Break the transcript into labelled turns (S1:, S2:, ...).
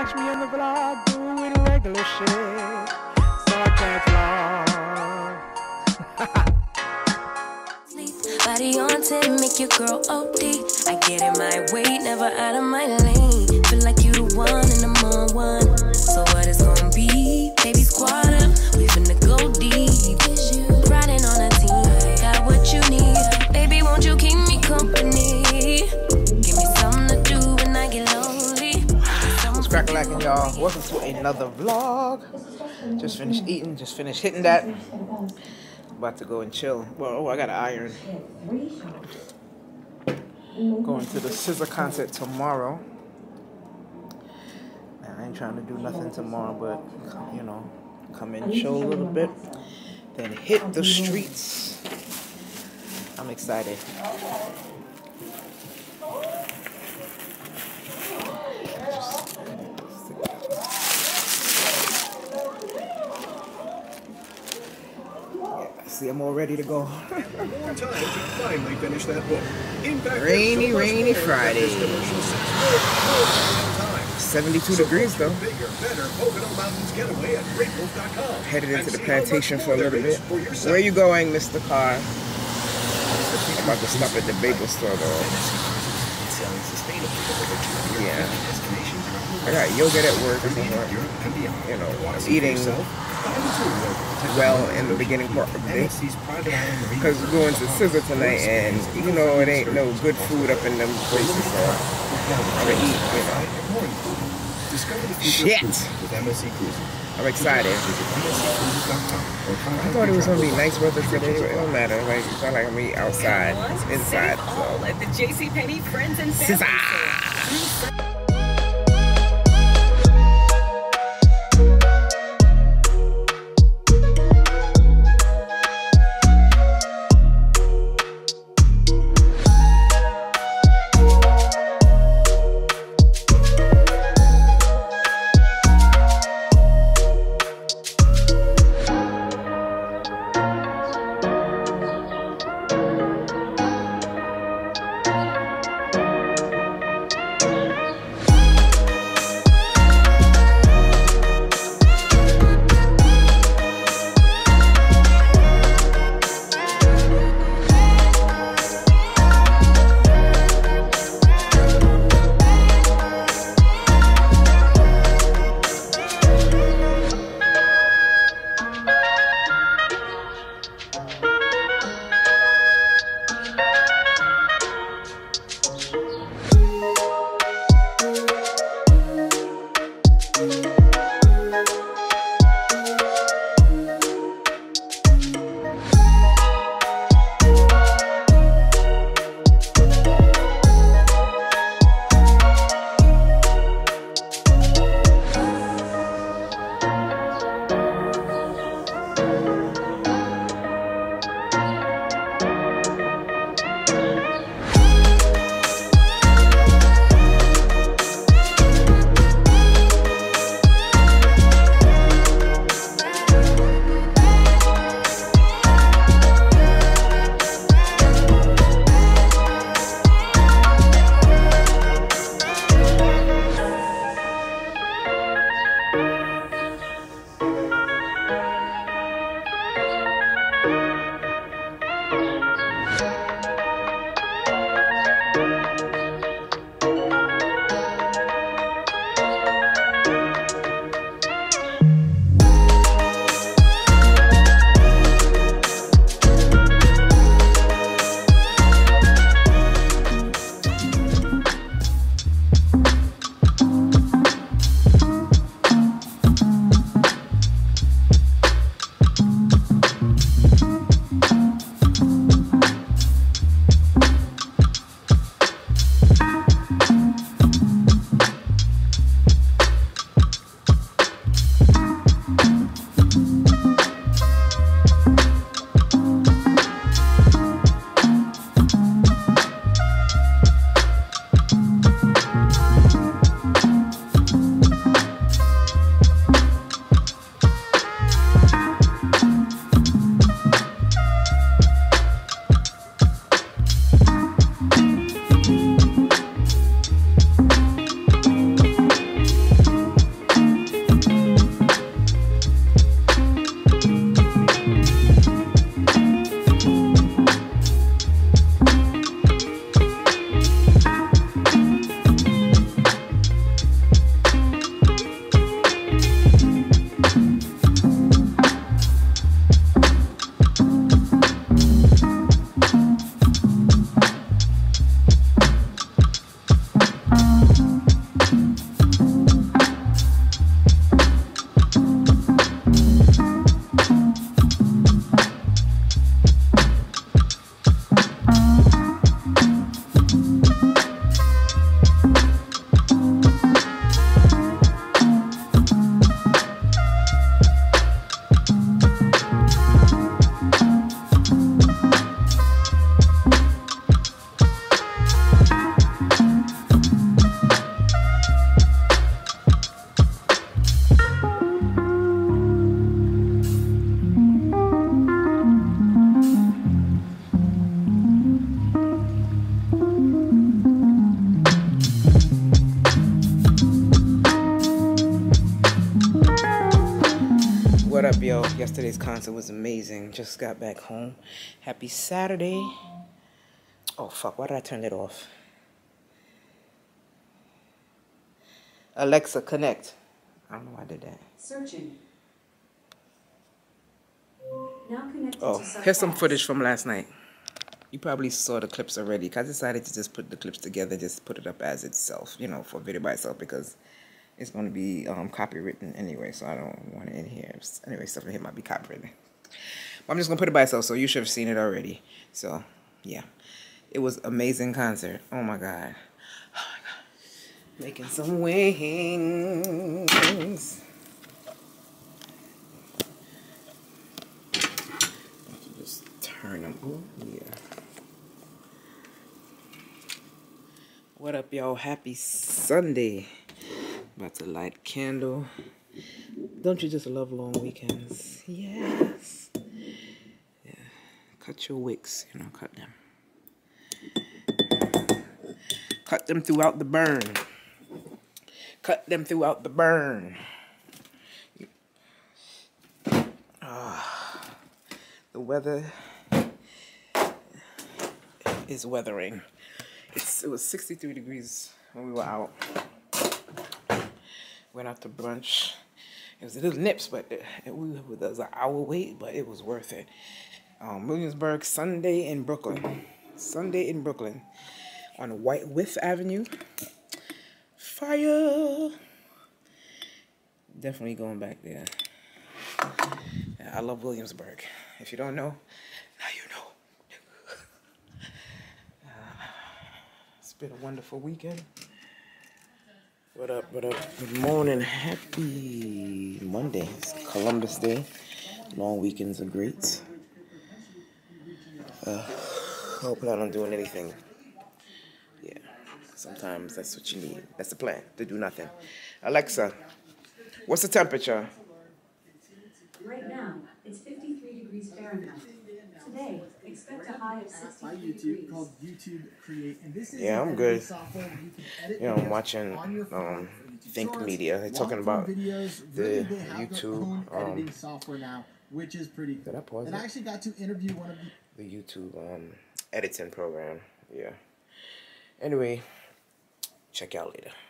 S1: catch me on the vlog doing regular shit. So I can't vlog.
S2: Body on 10, make your girl OD. I get in my way, never out of my lane. Feel like you the one and I'm on one. So what it's gonna be? Baby squad up, we finna go deep. Riding on a team, got what you need. Baby, won't you keep me company? Give me something to do when I get lonely.
S1: What's crackalackin', y'all? Welcome to another vlog. Just finished eating, just finished hitting that. About to go and chill. Well, I got an iron. Going to the SZA concert tomorrow. I ain't trying to do nothing tomorrow, but you know, come and chill a little bit, then hit the streets. I'm excited. See, I'm all ready to go. Rainy Friday. 72 degrees though. Headed into the plantation for a little bit. Where are you going, Mr. Carr? I'm about to stop at the bagel store though. Yeah. I got yogurt at work or somewhere. You know, I'm eating well in the beginning part of the day because we're going to SZA tonight, and you know it ain't no good food up in them places, so I'm gonna eat, you know. Shit! I'm excited. I thought it was gonna be nice weather today, but it don't matter. Like, it's not like I'm gonna eat outside, it's inside. So.
S3: At the JCPenney Friends and Family
S1: SZA! up, yo? Yesterday's concert was amazing. Just got back home. Happy Saturday. Oh, fuck. Why did I turn it off? Alexa, connect. I don't know why I did that.
S4: Searching. Now connected
S1: Oh,
S4: to
S1: here's some
S4: Surpass.
S1: footage from last night. You probably saw the clips already. Cause I decided to just put the clips together, just put it up as itself, you know, for video by itself, because it's going to be copywritten anyway, so I don't want it in here. Anyway, stuff in here might be copywritten. But I'm just going to put it by itself, so you should have seen it already. So, yeah. It was amazing concert. Oh, my God. Oh, my God. Making some wings. Just turn them. Oh, yeah. What up, y'all? Happy Sunday. About to light a candle. Don't you just love long weekends? Yes. Yeah. Cut your wicks, you know, cut them. Cut them throughout the burn. Cut them throughout the burn. The weather is weathering. It was 63 degrees when we were out. Went out to brunch. It was a little nips, but it was an hour wait, but it was worth it. Williamsburg, Sunday in Brooklyn. Sunday in Brooklyn. On White Width Avenue. Fire! Definitely going back there. Yeah, I love Williamsburg. If you don't know, now you know. It's been a wonderful weekend. What up, what up? Good morning. Happy Monday. It's Columbus Day. Long weekends are great. Hope I'm not doing anything. Yeah. Sometimes that's what you need. That's the plan, to do nothing. Alexa, what's the temperature?
S4: Right now, it's 53 degrees Fahrenheit. Today, expect a high of 63 degrees.
S5: Called YouTube Create, and this is
S1: Yeah, I'm good.
S5: software where you can edit
S1: You know, I'm
S5: videos
S1: watching
S5: on your phone for YouTube
S1: Think
S5: Shorts,
S1: Media. They're talking
S5: long-form
S1: about
S5: videos.
S1: the
S5: Really, they have their
S1: YouTube,
S5: own editing software now, which is pretty cool.
S1: Did I pause
S5: And
S1: it?
S5: I actually got to interview one of the
S1: the YouTube editing program. Yeah. Anyway, check y'all later.